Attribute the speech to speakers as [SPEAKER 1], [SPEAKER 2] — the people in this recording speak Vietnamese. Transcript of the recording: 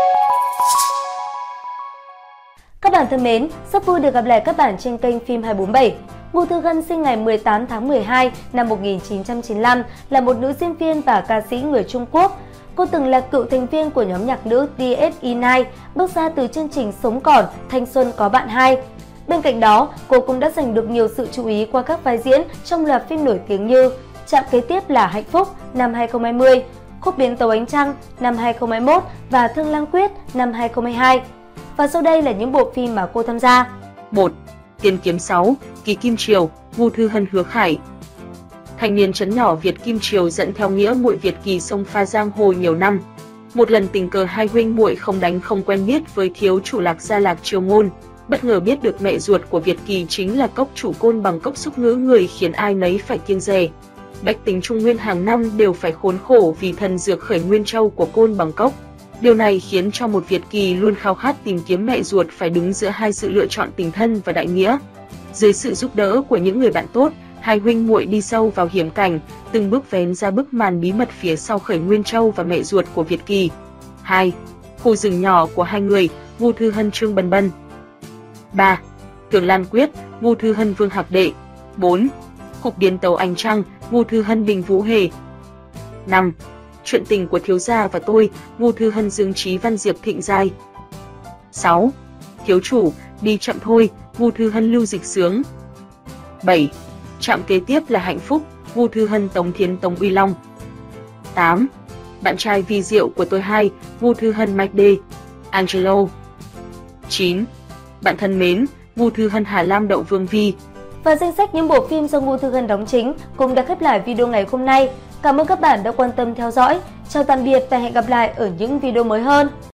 [SPEAKER 1] Các bạn thân mến, rất vui được gặp lại các bạn trên kênh Phim 247. Ngô Thư Hân sinh ngày 18 tháng 12 năm 1995, là một nữ diễn viên và ca sĩ người Trung Quốc. Cô từng là cựu thành viên của nhóm nhạc nữ DSE9, bước ra từ chương trình Sống Còn, Thanh Xuân Có Bạn 2. Bên cạnh đó, cô cũng đã giành được nhiều sự chú ý qua các vai diễn trong loạt phim nổi tiếng như Chạm Kế Tiếp Là Hạnh Phúc năm 2020, Khúc Biến Tấu Ánh Trăng năm 2021 và Thương Lang Quyết năm 2022. Và sau đây là những bộ phim mà cô tham gia.
[SPEAKER 2] 1. Tiên Kiếm 6, Kỳ Kim Triều, Ngô Thư Hân, Hứa Khải. Thanh niên trấn nhỏ Việt Kim Triều dẫn theo nghĩa muội Việt Kỳ sông pha giang hồ nhiều năm. Một lần tình cờ hai huynh muội không đánh không quen biết với thiếu chủ Lạc Gia Lạc Triều Ngôn, bất ngờ biết được mẹ ruột của Việt Kỳ chính là cốc chủ Côn Bằng Cốc xúc ngữ người, khiến ai nấy phải kiêng dè. Bách tính Trung Nguyên hàng năm đều phải khốn khổ vì thần dược Khởi Nguyên Châu của Côn Bằng Cốc. Điều này khiến cho một Việt Kỳ luôn khao khát tìm kiếm mẹ ruột phải đứng giữa hai sự lựa chọn tình thân và đại nghĩa. Dưới sự giúp đỡ của những người bạn tốt, hai huynh muội đi sâu vào hiểm cảnh, từng bước vén ra bức màn bí mật phía sau Khởi Nguyên Châu và mẹ ruột của Việt Kỳ. 2. Khu rừng nhỏ của hai người, Ngô Thư Hân, Trương Bần Bân. 3. Thương Lang Quyết, Ngô Thư Hân, Vương Hạc Đệ. 4. Khúc Biến Tấu Ánh Trăng, Ngô Thư Hân, Bình Vũ Hề. 5. Chuyện tình của thiếu gia và tôi, Ngô Thư Hân, Dương Chí Văn, Diệp Thịnh Giai. 6. Thiếu chủ, đi chậm thôi, Ngô Thư Hân, Lưu Dịch Sướng. 7. Chạm Kế Tiếp Là Hạnh Phúc, Ngô Thư Hân, Tống Thiến, Tống Uy Long. 8. Bạn trai vi diệu của tôi 2, Ngô Thư Hân, Mike D. Angelo. 9. Bạn thân mến, Ngô Thư Hân, Hà Lam, Đậu Vương Vi.
[SPEAKER 1] Và danh sách những bộ phim do Ngô Thư Hân đóng chính cũng đã khép lại video ngày hôm nay. Cảm ơn các bạn đã quan tâm theo dõi. Chào tạm biệt và hẹn gặp lại ở những video mới hơn.